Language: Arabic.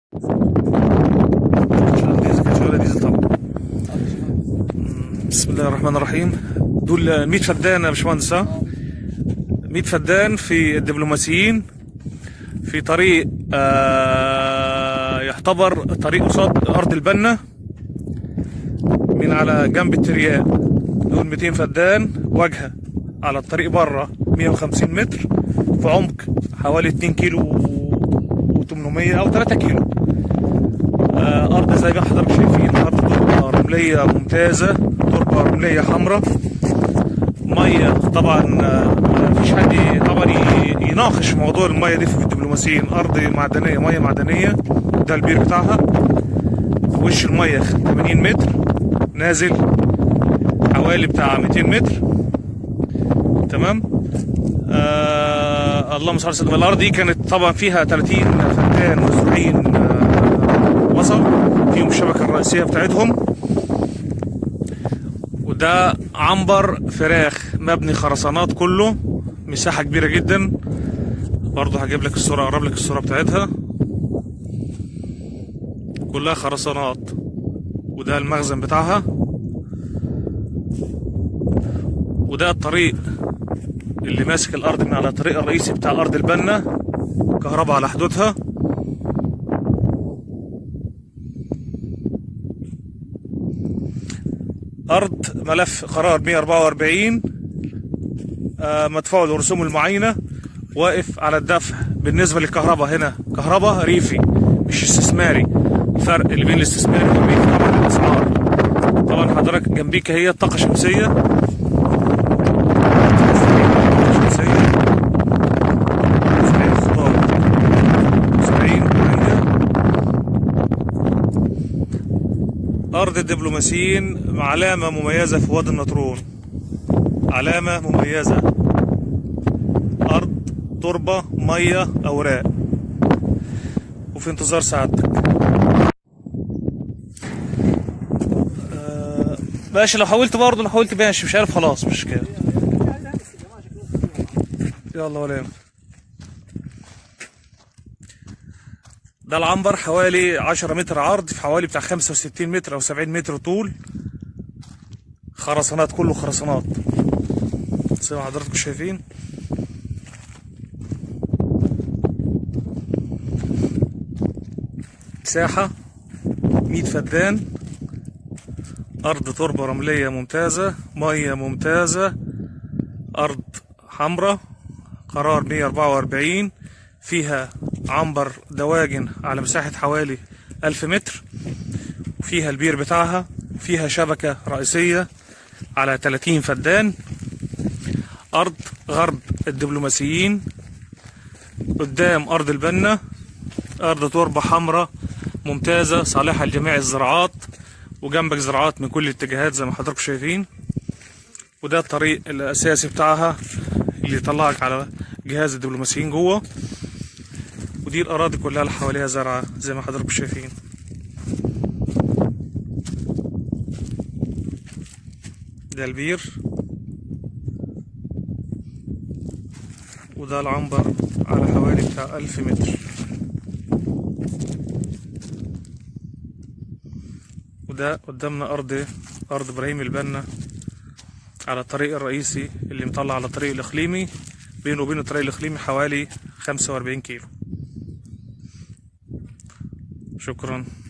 بسم الله الرحمن الرحيم. دول 100 فدان يا باشمهندس. 100 فدان في الدبلوماسيين في طريق يعتبر طريق قصاد ارض البنا من على جنب الترياق. دول 200 فدان واجهه على الطريق بره 150 متر في عمق حوالي 2 كيلو و800 او 3 كيلو. ارض زي ما حضرتك شايفين، ارض تربه رمليه ممتازه، تربه رمليه حمراء. ميه طبعا مفيش حد طبعا يناقش موضوع الميه دي في الدبلوماسيين. ارض معدنيه، ميه معدنيه. ده البير بتاعها. وش الميه 80 متر، نازل حوالي بتاع 200 متر. تمام. اللهم صل على سيدنا. الارض دي كانت طبعا فيها 30 فدان مزروعين بصل، فيهم الشبكه الرئيسيه بتاعتهم. وده عنبر فراخ مبني خرسانات كله، مساحه كبيره جدا. برضه هجيب لك الصوره، اقرب لك الصوره بتاعتها، كلها خرسانات. وده المخزن بتاعها. وده الطريق اللي ماسك الارض من على الطريق الرئيسي بتاع ارض البنا، كهرباء على حدودها. ارض ملف قرار 144 مدفوع له رسوم المعاينه، واقف على الدفع. بالنسبه للكهرباء، هنا كهرباء ريفي مش استثماري. الفرق اللي بين الاستثماري والريفي طبعا الاسعار. طبعا حضرتك جنبيك هي الطاقه الشمسيه. أرض الدبلوماسيين علامة مميزة في وادي النطرون، علامة مميزة. أرض تربة مية أوراق، وفي انتظار سعادتك. ماشي. لو حاولت برضه، لو حاولت ماشي، مش عارف خلاص مش كده. يلا ولا يهمك. ده العنبر حوالي 10 متر عرض، في حوالي بتاع 65 متر او 70 متر طول. خرسانات، كله خرسانات زي ما حضراتكم شايفين. مساحة 100 فدان، ارض تربة رملية ممتازة، مية ممتازة، ارض حمراء، قرار 144. فيها عنبر دواجن على مساحة حوالي 1000 متر، وفيها البير بتاعها، فيها شبكة رئيسية على 30 فدان. أرض غرب الدبلوماسيين قدام أرض البنا، أرض تربة حمراء ممتازة صالحة لجميع الزراعات، وجنبك زراعات من كل الاتجاهات زي ما حضراتكم شايفين. وده الطريق الأساسي بتاعها اللي يطلعك على جهاز الدبلوماسيين جوه. ودي الأراضي كلها اللي حواليها زرعة زي ما حضراتكم شايفين. ده البير، وده العنبر على حوالي بتاع 1000 متر. وده قدامنا أرض إبراهيم البنا على الطريق الرئيسي اللي مطلع على الطريق الإقليمي. بينه وبين الطريق الإقليمي حوالي 45 كيلو. شكرا.